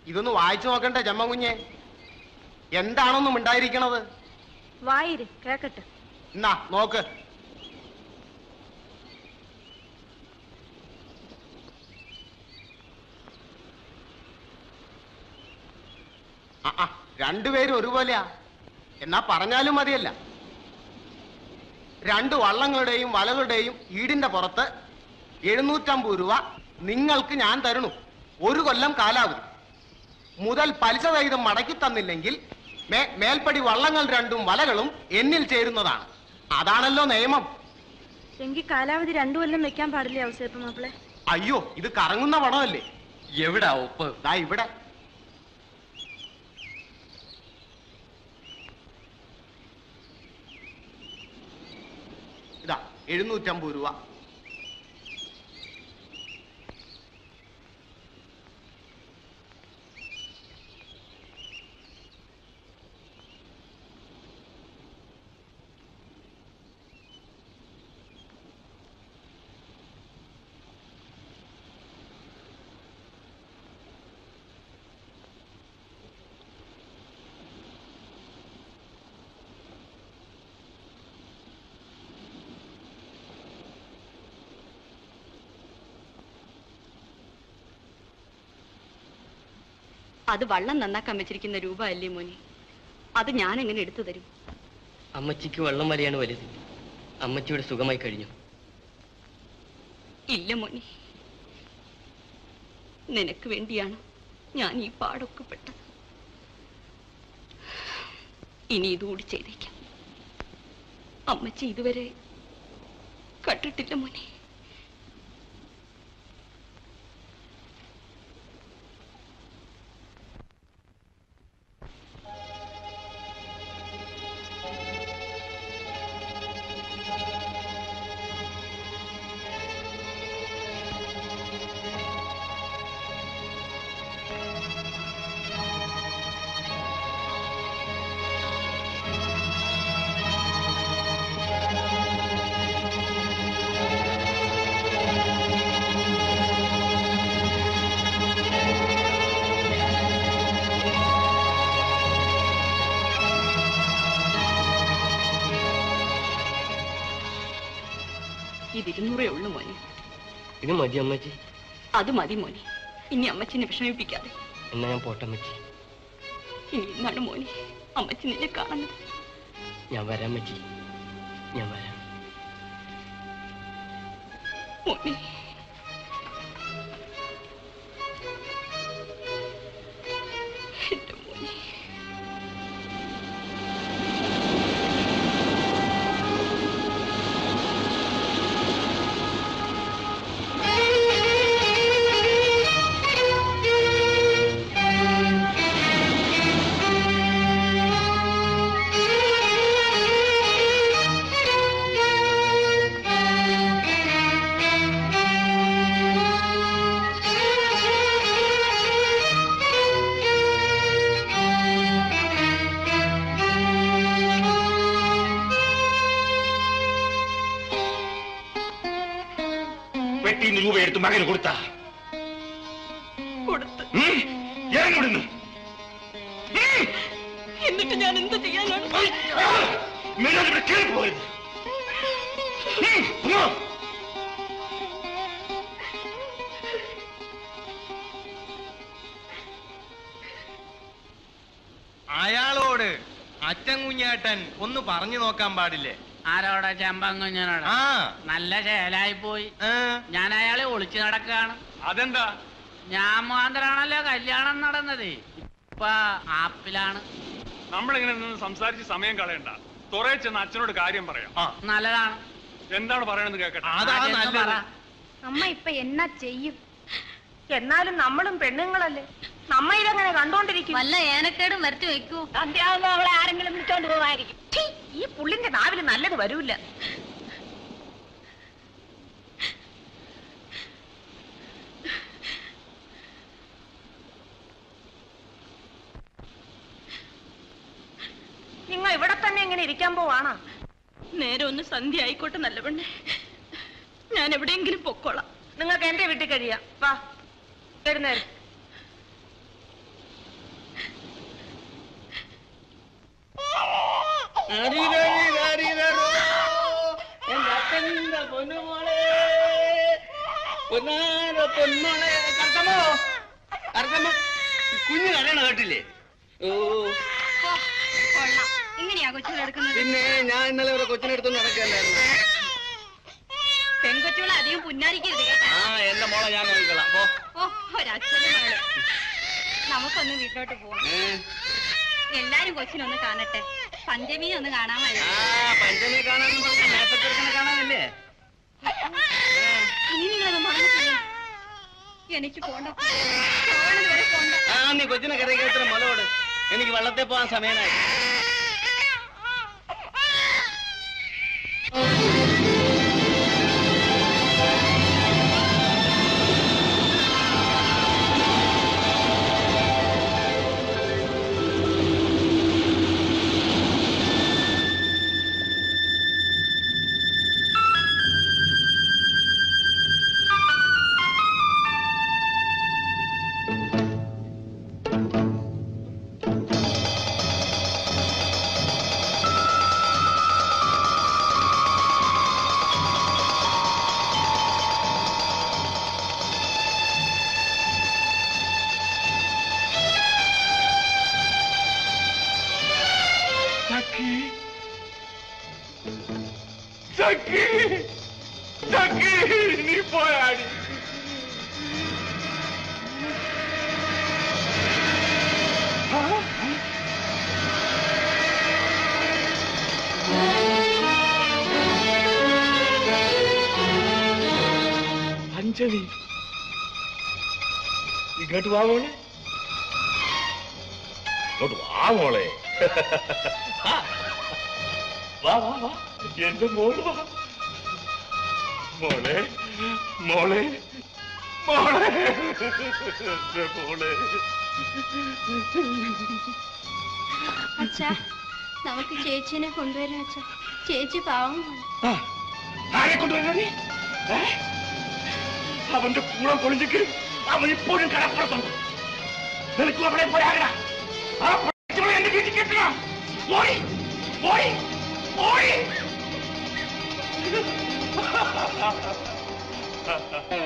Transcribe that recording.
ഇതൊന്ന് വായിച്ചു നോക്കണ്ടേ ജമ്മകുഞ്ഞെ? എന്താണൊന്നും ഉണ്ടായിരിക്കണത്? വായിര് കേക്കട്ടെ. എന്നാ നോക്ക്. രണ്ടുപേരും ഒരുപോലെയാ. എന്നാ പറഞ്ഞാലും മതിയല്ല. 2 വള്ളങ്ങളുടെയും വലകളുടെയും ഈടിന്റെ പുറത്ത് 750 രൂപ നിങ്ങൾക്ക് ഞാൻ തരണു. 1 കൊല്ലം കാലാവധി. മുതൽ പലിശ സഹിതം മടക്കി തന്നില്ലെങ്കിൽ മേൽപ്പടി വള്ളങ്ങൾ 2ഉം വലകളും എന്നിൽ ചേരുന്നതാണ്. അതാണല്ലോ നിയമം. എങ്കിൽ കാലാവധി 2 കൊല്ലം വെക്കാൻ പാടില്ലേ ഔസേപ്പ് മാപ്പിളെ? അയ്യോ, ഇത് കറങ്ങുന്ന പണമല്ലേ. എവിടാ ഒപ്പ്? ദാ ഇവിടെ. ഇതാ 750 രൂപ. അത് വള്ളം നന്നാക്കാൻ വെച്ചിരിക്കുന്ന രൂപ അല്ലേ മോനെ? അത് ഞാൻ എങ്ങനെ എടുത്തു തരും? അമ്മച്ചിക്ക് വള്ളം വരെയാണ് വലുത്. അമ്മച്ചിയുടെ സുഖമായി കഴിഞ്ഞു. ഇല്ല മോനെ, നിനക്ക് വേണ്ടിയാണ് ഞാൻ ഈ പാടൊക്കെ പെട്ടത്. ഇനി ഇതുകൂടി ചെയ്തേക്കാം. അമ്മച്ചി ഇതുവരെ കണ്ടിട്ടില്ല മോനെ. ഇത് 200 ഉള്ളു മോനെ. ഇത് മതി അമ്മച്ചി. അത് മതി മോനെ. ഇനി അമ്മച്ചിനെ വിഷമിപ്പിക്കാതെ. എന്നാ ഞാൻ പോട്ടെ അമ്മച്ചി. ഇനി എന്നാണ് മോനെ അമ്മച്ചി നിന്നെ കാണുന്നത്? ഞാൻ വരാം അമ്മച്ചി, ഞാൻ വരാം മോനെ. രൂപ എടുത്ത് മകന് കൊടുത്താ? എന്നിട്ട് ഞാൻ എന്ത് ചെയ്യാനാണ്? പോയത് അയാളോട് അച്ഛൻ കുഞ്ഞേട്ടൻ ഒന്ന് പറഞ്ഞു നോക്കാൻ പാടില്ലേ? ആരോടാ? ചെമ്പങ്കുഞ്ഞനോട്. നല്ല ചേലായി പോയി. ഞാൻ അയാളെ ഒളിച്ചു നടക്കാണ്. അതെന്താ? ഞാൻ മാത്രാണല്ലോ കല്യാണം നടന്നത്. ഇപ്പൊ ആപ്പിലാണ്. നമ്മളിങ്ങനെ നിന്ന് സംസാരിച്ച് സമയം കളയണ്ട. തുറയെ ചെന്ന് അച്ഛനോട് കാര്യം പറയാം. നല്ലതാണ്. എന്താണ് പറയണെന്ന് കേക്കട്ടെ. അമ്മ ഇപ്പൊ എന്നാ ചെയ്യും? എന്നാലും നമ്മളും പെണ്ണുങ്ങളല്ലേ, നമ്മ ഇതങ്ങനെ കണ്ടോണ്ടിരിക്കും. വല്ല ഏനക്കേടും വരുത്തി വെക്കൂ. സന്ധ്യാവുമ്പോ അവളെ ആരെങ്കിലും വിളിച്ചോണ്ട് പോവായിരിക്കും. ഈ പുള്ളിന്റെ നാവില് നല്ലത് വരൂല്ല. നിങ്ങൾ ഇവിടെ തന്നെ എങ്ങനെ ഇരിക്കാൻ പോവാണോ? നേരെ ഒന്ന് സന്ധ്യ ആയിക്കോട്ടെ നല്ല പെണ്ണെ. ഞാൻ എവിടെയെങ്കിലും പൊക്കോളാം. നിങ്ങൾക്ക് എന്റെ വീട്ടിൽ കഴിയാം. വാ, വരുന്നേരം. പൊന്നുമോളെ പൊന്മോളെ കർത്തമ്മോ കർത്തമ്മ കുഞ്ഞു കരയണ കേട്ടില്ലേ? ഓ ഇങ്ങനെയാ കൊച്ചുകളെടുക്കുന്നത്? പിന്നെ ഞാൻ ഇന്നലെ ഒരു കൊച്ചിനെടുത്തൊന്നും നടക്കല്ലായിരുന്നു. പെൺകൊച്ചുകളെ അധികം പുന്നാരിക്കരുത് കേട്ടോ. എന്റെ മോളെ ഞാൻ നോക്കിക്കളാം. ഒരച്ഛനും മകള്. നമുക്കൊന്ന് വീട്ടിലോട്ട് പോവാം. എല്ലാരും കൊച്ചിനൊന്ന് കാണട്ടെ. പഞ്ചമി ഒന്ന് കാണാൻ വരും. പഞ്ചമി കാണാനും കാണാനല്ലേ? ഇനി നിങ്ങളത് മറന്നിട്ടില്ല. എനിക്ക് പോണ്ട. നീ കൊച്ചിനെ കരയ്ക്ക് എത്ര മുലയോട്. എനിക്ക് വെള്ളത്തിൽ പോകാൻ സമയമായി. നീ പോയാടി. പഞ്ചമി ഇങ്ങോട്ട് വാ മോളെ. ഇങ്ങോട്ട് വാ മോളെ. വാ വാ വാ എന്റെ മോള് വാ. മോളെ മോളെ മോളെ മോളെ. അച്ഛാ നമുക്ക് ചേച്ചിനെ കൊണ്ടുവരാം അച്ഛാ. ചേച്ചി പാവം. ആരെ കൊണ്ടുവരാ നീ? അവന്റെ കൂടെ പൊളിഞ്ഞിട്ട് അവൻ ഇപ്പോഴും കടപ്പുറത്തുണ്ട്. നിനക്കും അവിടെ പോയാകട. ആ എന്റെ വീട്ടിൽ കെട്ടണം. ഓടി ഓടി ഓടി.